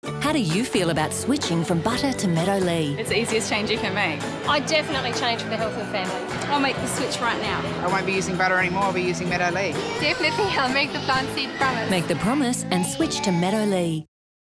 How do you feel about switching from butter to MeadowLea? It's the easiest change you can make. I definitely change for the health of the family. I'll make the switch right now. I won't be using butter anymore, I'll be using MeadowLea. Definitely, I'll make the plant seed promise. Make the promise and switch to MeadowLea.